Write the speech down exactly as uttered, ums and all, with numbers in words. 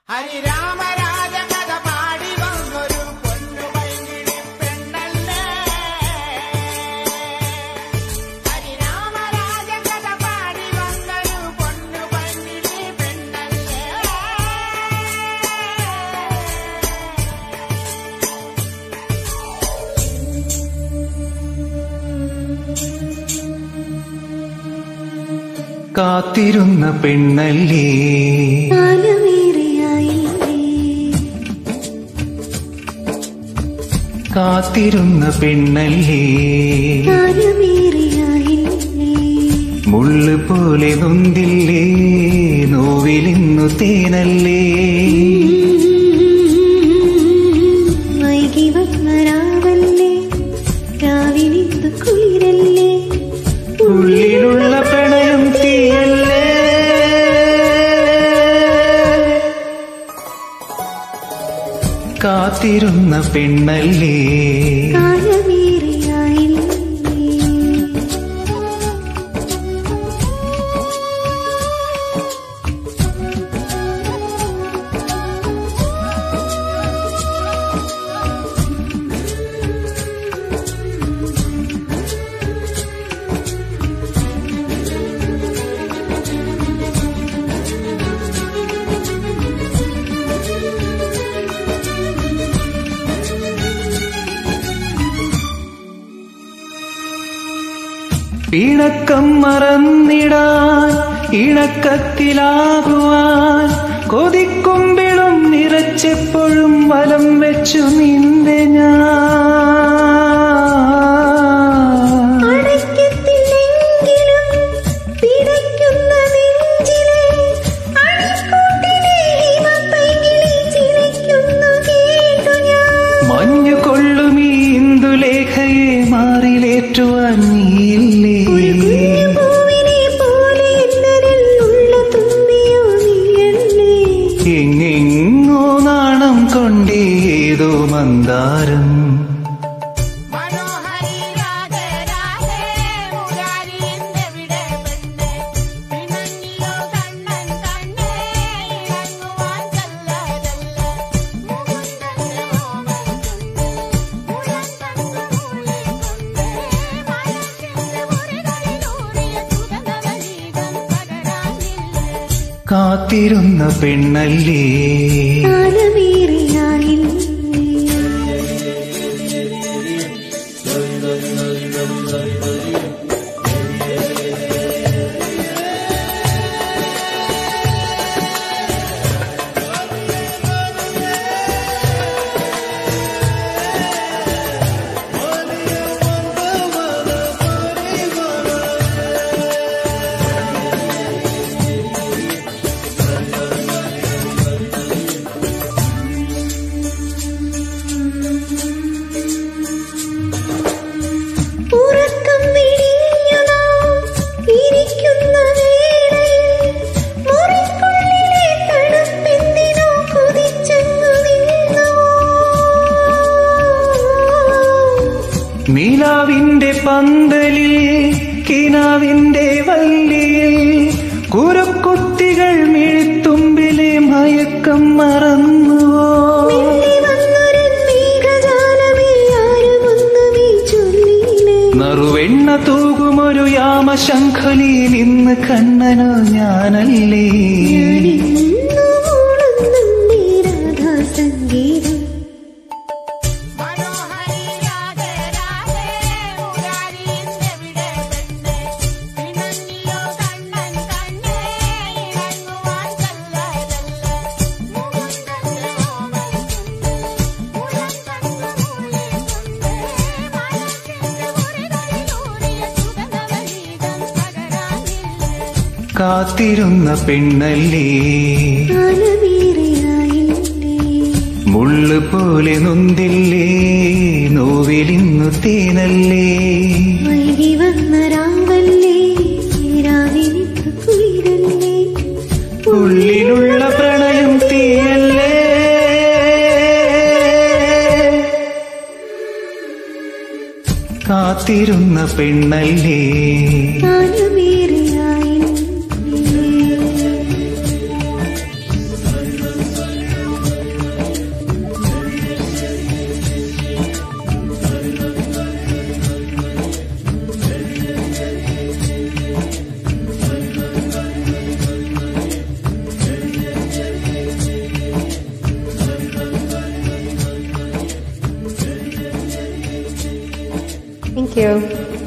കാത്തിരുന്ന പെണ്ണല്ലേ കാത്തിരുന്ന പെണ്ണല്ലേ മുള്ളു പോലെ നൊന്തില്ലേ നോവിലിന്നു തേനല്ലേ വൈകി വന്നരാവല്ലേ രാവിലിന്നു കുളിരല്ലേ ഉള്ളിലുള്ള പ്രണയം തീയല്ലേ കാത്തിരുന്ന പെണ്ണല്ലേ ഇണക്കം മറന്നിടാൻ ഇണക്കത്തിലാകുവാൻ കൊതിക്കുമ്പിളും നിറച്ചെപ്പോഴും വലം വെച്ചു നിന്റെ ഞാൻ മഞ്ഞു കൊള്ളുമീ ഇന്ദുലേഖയെ മാറിലേറ്റുവാൻ നീയില്ലേ എങ്ങെങ്ങോ നാണം കൊണ്ടേതോ മന്ദാരം കാത്തിരുന്ന പെണ്ണല്ലേ നീലാവിന്റെ പന്തലിൽ കിനാവിന്റെ വല്ലിയിൽ കുരക്കുത്തികൾ മിഴിത്തുമ്പിലെ മയക്കം മറന്നുവോ നറുവെണ്ണ തൂകുമൊരു യാമശംഖലിയിൽ ഇന്ന് കണ്ണനോ ഞാനല്ലേ കാത്തിരുന്ന പെണ്ണല്ലേ മുള്ളു പോലെ നൊന്തില്ലേ നോവിലിന്നു തേനല്ലേ വൈകി വന്നരാവല്ലേ രാവിലിന്നു കുളിരല്ലേ ഉള്ളിലുള്ള പ്രണയം തീയല്ലേ കാത്തിരുന്ന പെണ്ണല്ലേ ിൽ താങ്ക് യു.